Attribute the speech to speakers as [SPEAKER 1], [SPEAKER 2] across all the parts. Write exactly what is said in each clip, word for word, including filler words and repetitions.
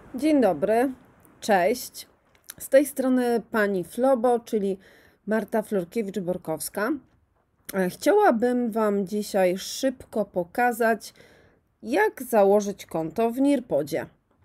[SPEAKER 1] Dzień dobry, cześć. Z tej strony pani Flobo, czyli Marta Florkiewicz-Borkowska. E, Chciałabym Wam dzisiaj szybko pokazać, jak założyć konto w Nearpodzie.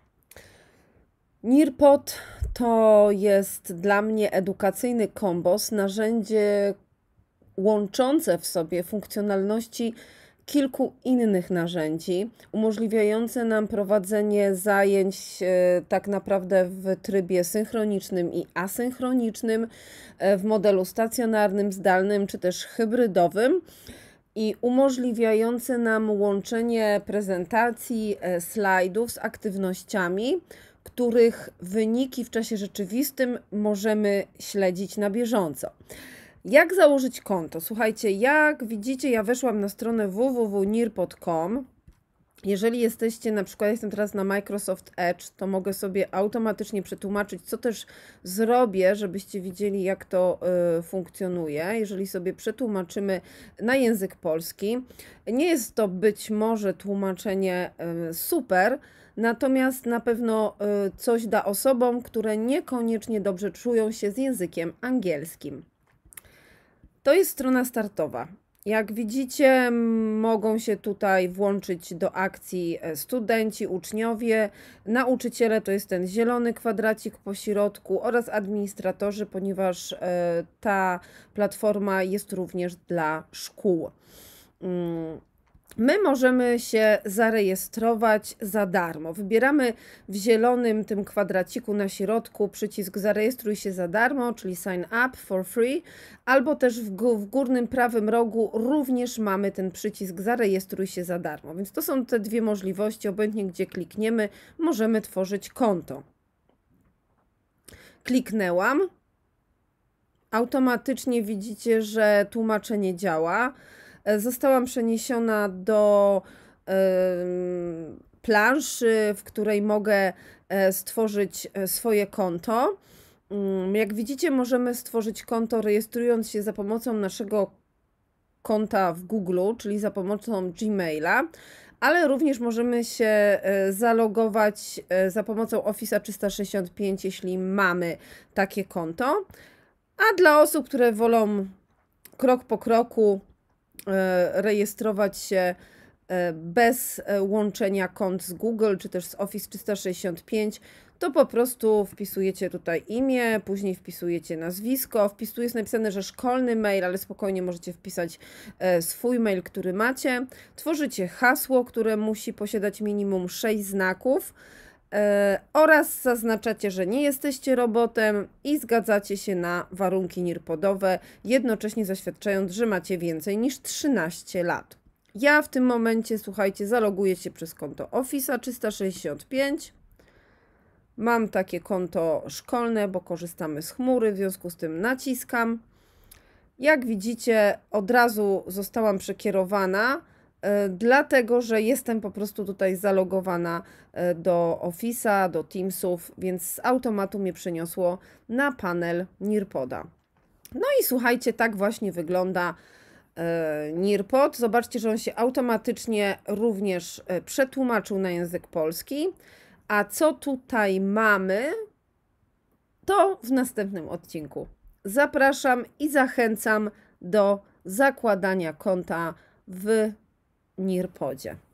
[SPEAKER 1] Nearpod to jest dla mnie edukacyjny kombos, narzędzie łączące w sobie funkcjonalności kilku innych narzędzi, umożliwiające nam prowadzenie zajęć e, tak naprawdę w trybie synchronicznym i asynchronicznym, e, w modelu stacjonarnym, zdalnym czy też hybrydowym i umożliwiające nam łączenie prezentacji, e, slajdów z aktywnościami, których wyniki w czasie rzeczywistym możemy śledzić na bieżąco. Jak założyć konto? Słuchajcie, jak widzicie, ja weszłam na stronę w w w kropka nearpod kropka com. Jeżeli jesteście, na przykład jestem teraz na Microsoft Edge, to mogę sobie automatycznie przetłumaczyć, co też zrobię, żebyście widzieli, jak to y, funkcjonuje. Jeżeli sobie przetłumaczymy na język polski, nie jest to być może tłumaczenie y, super, natomiast na pewno y, coś da osobom, które niekoniecznie dobrze czują się z językiem angielskim. To jest strona startowa. Jak widzicie, mogą się tutaj włączyć do akcji studenci, uczniowie, nauczyciele, to jest ten zielony kwadracik po środku, oraz administratorzy, ponieważ ta platforma jest również dla szkół. My możemy się zarejestrować za darmo. Wybieramy w zielonym tym kwadraciku na środku przycisk zarejestruj się za darmo, czyli sign up for free, albo też w, w górnym prawym rogu również mamy ten przycisk zarejestruj się za darmo. Więc to są te dwie możliwości, obojętnie gdzie klikniemy, możemy tworzyć konto. Kliknęłam. Automatycznie widzicie, że tłumaczenie działa. Zostałam przeniesiona do y, planszy, w której mogę stworzyć swoje konto. Jak widzicie, możemy stworzyć konto rejestrując się za pomocą naszego konta w Google, czyli za pomocą Gmaila, ale również możemy się zalogować za pomocą Office trzysta sześćdziesiąt pięć, jeśli mamy takie konto. A dla osób, które wolą krok po kroku rejestrować się bez łączenia kont z Google czy też z Office trzysta sześćdziesiąt pięć, to po prostu wpisujecie tutaj imię, później wpisujecie nazwisko, wpisuje jest napisane, że szkolny mail, ale spokojnie możecie wpisać swój mail, który macie. Tworzycie hasło, które musi posiadać minimum sześć znaków oraz zaznaczacie, że nie jesteście robotem i zgadzacie się na warunki nearpodowe, jednocześnie zaświadczając, że macie więcej niż trzynaście lat. Ja w tym momencie, słuchajcie, zaloguję się przez konto Office trzysta sześćdziesiąt pięć. Mam takie konto szkolne, bo korzystamy z chmury, w związku z tym naciskam. Jak widzicie, od razu zostałam przekierowana, dlatego że jestem po prostu tutaj zalogowana do Office'a, do Teamsów, więc z automatu mnie przeniosło na panel Nearpoda. No i słuchajcie, tak właśnie wygląda Nearpod. Zobaczcie, że on się automatycznie również przetłumaczył na język polski. A co tutaj mamy, to w następnym odcinku. Zapraszam i zachęcam do zakładania konta w Nearpodzie.